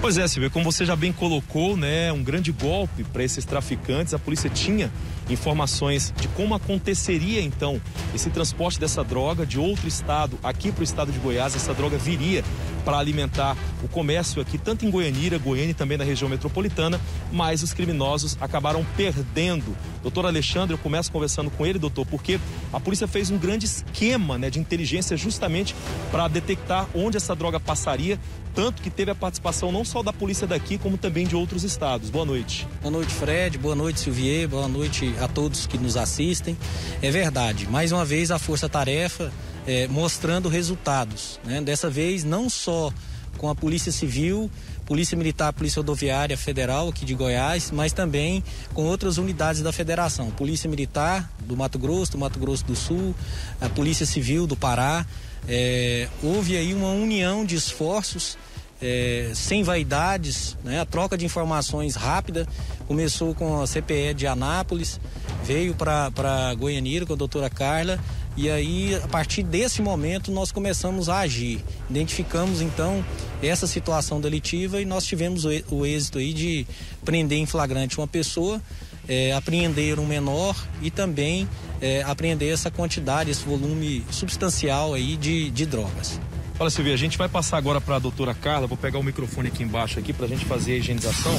Pois é, Silvia, como você já bem colocou, né, um grande golpe para esses traficantes. A polícia tinha informações de como aconteceria então esse transporte dessa droga de outro estado aqui para o estado de Goiás. Essa droga viria para alimentar o comércio aqui, tanto em Goianira, Goiânia e também na região metropolitana, mas os criminosos acabaram perdendo. Doutor Alexandre, eu começo conversando com ele, doutor, porque a polícia fez um grande esquema, né, de inteligência justamente para detectar onde essa droga passaria, tanto que teve a participação não só da polícia daqui, como também de outros estados. Boa noite. Boa noite, Fred. Boa noite, Silvier. Boa noite a todos que nos assistem. É verdade, mais uma vez a Força Tarefa mostrando resultados, né? Dessa vez não só com a Polícia Civil, Polícia Militar, Polícia Rodoviária Federal aqui de Goiás, mas também com outras unidades da Federação. Polícia Militar do Mato Grosso do Sul, a Polícia Civil do Pará. Houve aí uma união de esforços, sem vaidades, né? A troca de informações rápida começou com a CPE de Anápolis, veio para Goianira com a doutora Carla, e aí a partir desse momento nós começamos a agir. Identificamos então essa situação delitiva e nós tivemos o êxito aí de prender em flagrante uma pessoa, apreender um menor e também apreender essa quantidade, esse volume substancial aí de drogas. Olha, Silvia, a gente vai passar agora para a doutora Carla. Vou pegar o microfone aqui embaixo aqui para a gente fazer a higienização.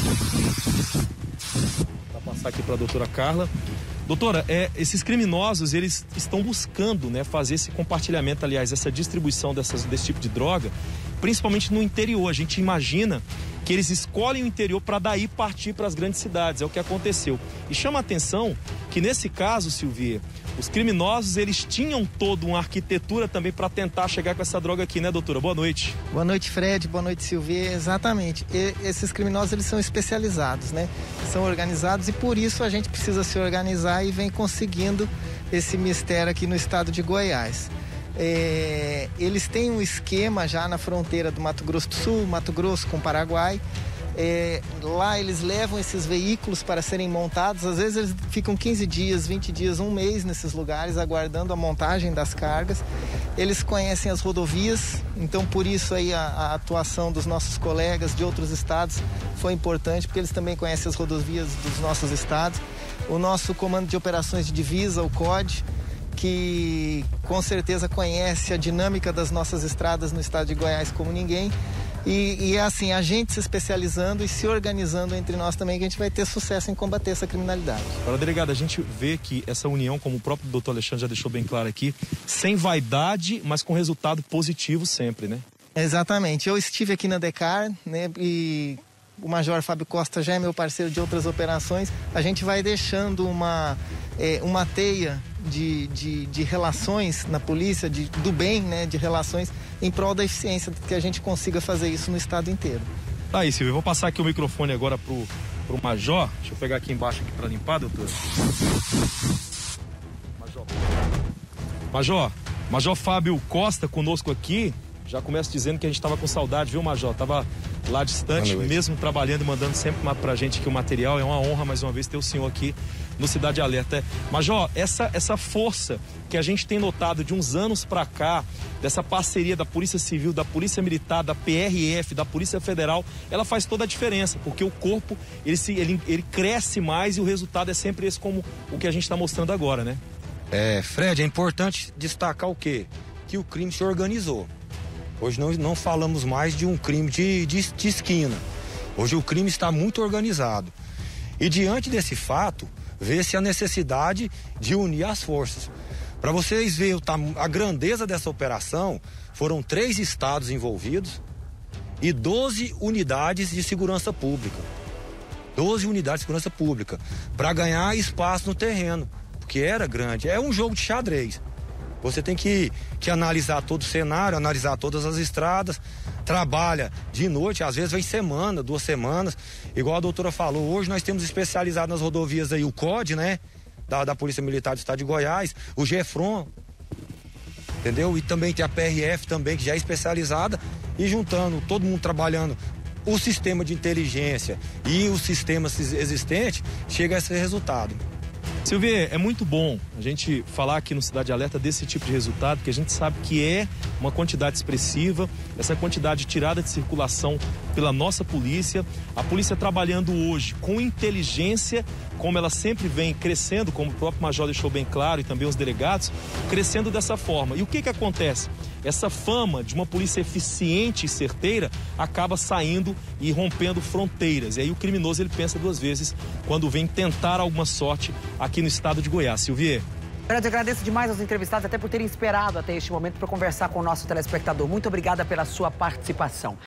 Vou passar aqui para a doutora Carla. Doutora, esses criminosos, eles estão buscando, né, fazer esse compartilhamento, aliás, essa distribuição desse tipo de droga, principalmente no interior. A gente imagina que eles escolhem o interior para daí partir para as grandes cidades. É o que aconteceu. E chama a atenção que nesse caso, Silvia, os criminosos, eles tinham toda uma arquitetura também para tentar chegar com essa droga aqui, né, doutora? Boa noite. Boa noite, Fred. Boa noite, Silvia. Exatamente. Esses criminosos, eles são especializados, né? São organizados e por isso a gente precisa se organizar e vem conseguindo esse mistério aqui no estado de Goiás. Eles têm um esquema já na fronteira do Mato Grosso do Sul, Mato Grosso com Paraguai. Lá eles levam esses veículos para serem montados. Às vezes eles ficam 15 dias, 20 dias, um mês nesses lugares aguardando a montagem das cargas. Eles conhecem as rodovias, então por isso aí a atuação dos nossos colegas de outros estados foi importante, porque eles também conhecem as rodovias dos nossos estados. O nosso comando de operações de divisa, o COD, que com certeza conhece a dinâmica das nossas estradas no estado de Goiás como ninguém. E é assim, a gente se especializando e se organizando entre nós também, que a gente vai ter sucesso em combater essa criminalidade. Agora, delegado, a gente vê que essa união, como o próprio doutor Alexandre já deixou bem claro aqui, sem vaidade, mas com resultado positivo sempre, né? Exatamente. Eu estive aqui na DECAR, né, e o Major Fábio Costa já é meu parceiro de outras operações. A gente vai deixando uma teia de relações na polícia, do bem, né, de relações em prol da eficiência, que a gente consiga fazer isso no estado inteiro. Tá aí, Silvio, eu vou passar aqui o microfone agora pro Major. Deixa eu pegar aqui embaixo aqui para limpar, doutor. Major Fábio Costa conosco aqui. Já começo dizendo que a gente estava com saudade, viu, Major? Tava lá distante, mesmo trabalhando e mandando sempre pra gente aqui o material. É uma honra, mais uma vez, ter o senhor aqui no Cidade Alerta. Major, essa força que a gente tem notado de uns anos pra cá, dessa parceria da Polícia Civil, da Polícia Militar, da PRF, da Polícia Federal, ela faz toda a diferença, porque o corpo, ele cresce mais e o resultado é sempre esse, como o que a gente está mostrando agora, né? Fred, é importante destacar o quê? Que o crime se organizou. Hoje não falamos mais de um crime de esquina. Hoje o crime está muito organizado. E diante desse fato, vê-se a necessidade de unir as forças. Para vocês verem a grandeza dessa operação, foram 3 estados envolvidos e 12 unidades de segurança pública. 12 unidades de segurança pública, para ganhar espaço no terreno, porque era grande. É um jogo de xadrez. Você tem que analisar todo o cenário, analisar todas as estradas, trabalha de noite, às vezes vem semana, 2 semanas, igual a doutora falou. Hoje nós temos especializado nas rodovias aí o COD, né, da Polícia Militar do Estado de Goiás, o GEFRON, entendeu? E também tem a PRF também, que já é especializada, e juntando todo mundo trabalhando o sistema de inteligência e os sistemas existentes, chega a esse resultado. Silvia, é muito bom a gente falar aqui no Cidade Alerta desse tipo de resultado, que a gente sabe que é uma quantidade expressiva, essa quantidade tirada de circulação pela nossa polícia, a polícia trabalhando hoje com inteligência, como ela sempre vem crescendo, como o próprio Major deixou bem claro e também os delegados, crescendo dessa forma. E o que acontece? Essa fama de uma polícia eficiente e certeira acaba saindo e rompendo fronteiras. E aí o criminoso ele pensa duas vezes quando vem tentar alguma sorte aqui no estado de Goiás. Silvia. Eu agradeço demais aos entrevistados até por terem esperado até este momento para conversar com o nosso telespectador. Muito obrigada pela sua participação.